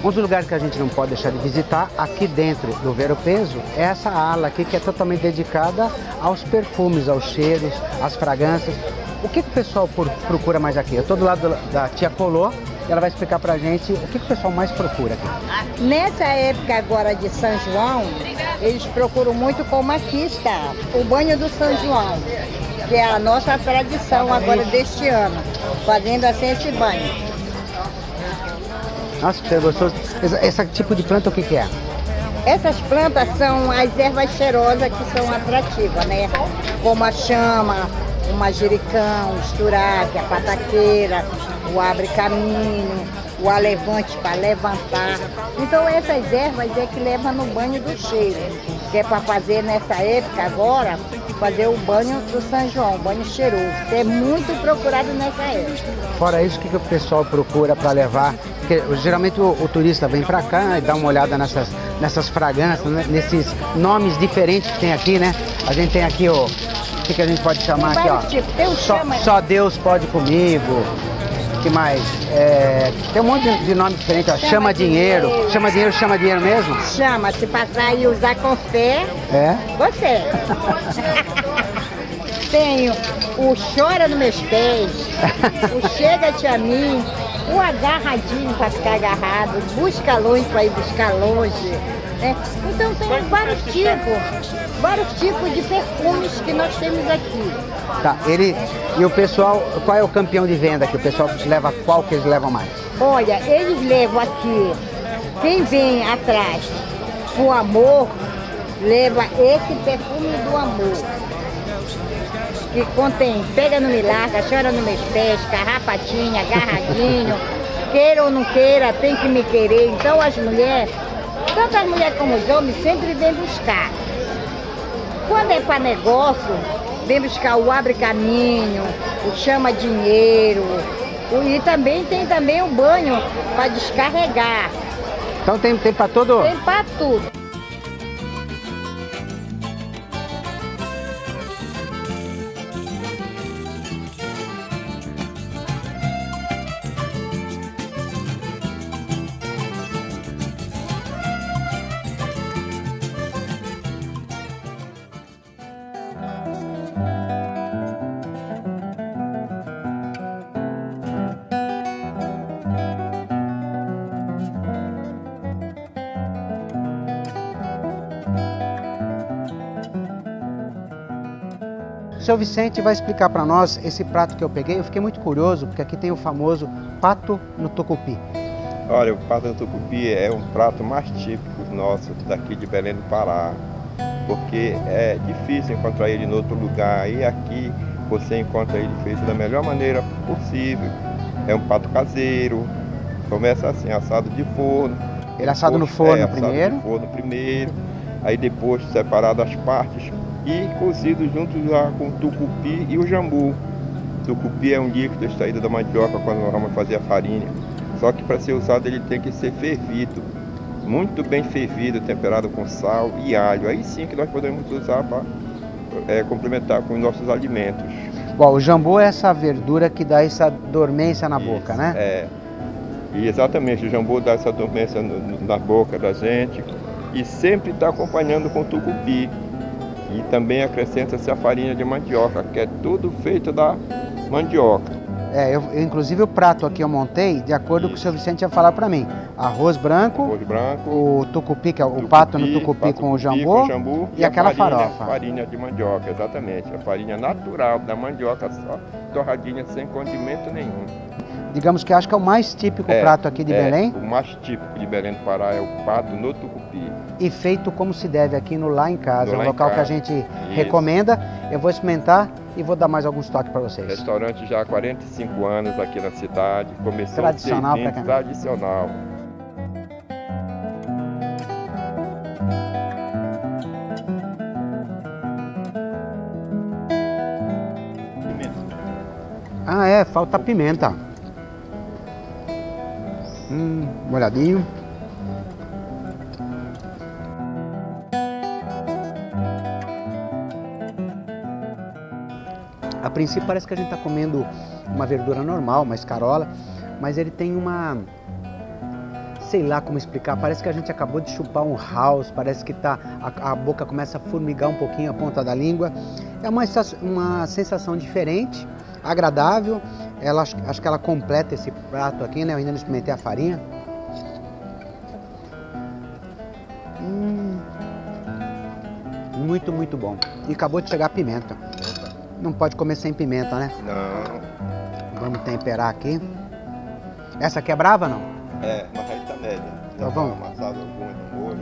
Um dos lugares que a gente não pode deixar de visitar aqui dentro do Ver o Peso é essa ala aqui que é totalmente dedicada aos perfumes, aos cheiros, às fragrâncias. O que o pessoal procura mais aqui? Eu estou do lado da tia Colô e ela vai explicar pra gente o que o pessoal mais procura aqui. Nessa época agora de São João, eles procuram muito como aqui está, o banho do São João, que é a nossa tradição agora deste ano, fazendo assim esse banho. Nossa, que gostoso. Esse tipo de planta o que é? Essas plantas são as ervas cheirosas que são atrativas, né? Como a chama, o manjericão, o esturaque, a pataqueira, o abre-caminho, o alevante para levantar. Então essas ervas é que levam no banho do cheiro, que é para fazer nessa época agora, fazer o banho do São João, o banho cheiroso, que é muito procurado nessa época. Fora isso, o que o pessoal procura para levar? Porque geralmente o turista vem para cá e dá uma olhada nessas fragrâncias, né? Nesses nomes diferentes que tem aqui, né? A gente tem aqui o que a gente pode chamar aqui, ó? Tem um só Deus pode comigo. Que mais? Tem um monte de nomes diferentes, ó. Chama dinheiro. Chama dinheiro mesmo? Chama, se passar e usar com fé, você. Tenho o Chora nos Meus Pés, o Chega-te a Mim, o Agarradinho para ficar agarrado, Busca Longe para ir buscar longe. Né? Então tem vários tipos de perfumes que nós temos aqui. Tá, e o pessoal, qual é o campeão de venda aqui? O pessoal leva qual que eles levam mais? Olha, eles levam aqui, quem vem atrás com amor, leva esse perfume do amor. Que contém Pega no Me Larga, Chora nos Meus Pés, Carrapatinha, Agarradinho, Queira ou não queira, tem que me querer. Então as mulheres, tanto as mulheres como os homens, sempre vêm buscar. Quando é para negócio, vem buscar o Abre Caminho, o Chama Dinheiro, e também tem o banho para descarregar. Então tem para todo? Tem para tudo. O seu Vicente vai explicar para nós esse prato que eu peguei. Eu fiquei muito curioso, porque aqui tem o famoso pato no tucupi. Olha, o pato no tucupi é um prato mais típico nosso daqui de Belém do Pará, porque é difícil encontrar ele em outro lugar, e aqui você encontra ele feito da melhor maneira possível. É um pato caseiro, começa assim, assado de forno. Ele é assado no forno primeiro? Assado no forno primeiro, aí depois separado as partes e cozido junto lá com o tucupi e o jambu. O tucupi é um líquido extraído da mandioca quando nós vamos fazer a farinha. Só que para ser usado ele tem que ser fervido, muito bem fervido, temperado com sal e alho. Aí sim que nós podemos usar para complementar com os nossos alimentos. Bom, o jambu é essa verdura que dá essa dormência na boca, né? E exatamente, o jambu dá essa dormência na boca da gente e sempre está acompanhando com o tucupi. E também acrescenta-se a farinha de mandioca, que é tudo feito da mandioca. Inclusive o prato aqui eu montei de acordo com o que o seu Vicente ia falar para mim. Arroz branco, o tucupi, que é o pato no tucupi com o jambu e aquela farofa. Farinha de mandioca, exatamente. A farinha natural da mandioca, só torradinha, sem condimento nenhum. Digamos que acho que é o mais típico prato aqui de Belém. O mais típico de Belém do Pará é o pato no tucupi. E feito como se deve aqui no Lá em Casa, o local que a gente recomenda. Eu vou experimentar e vou dar mais alguns toques para vocês. Restaurante já há 45 anos aqui na cidade, começou tradicional a ser tradicional. Falta pimenta. Molhadinho. A princípio parece que a gente está comendo uma verdura normal, uma escarola, mas ele tem uma sei lá como explicar, parece que a gente acabou de chupar um house, parece que a boca começa a formigar um pouquinho a ponta da língua. É uma sensação diferente, agradável. Acho que ela completa esse prato aqui, né? Eu ainda não experimentei a farinha. Muito, muito bom. E acabou de chegar a pimenta. Não pode comer sem pimenta, né? Não. Vamos temperar aqui. Essa aqui é brava, não? É, uma reta média. Já Tá bom. amassado alguma de molho.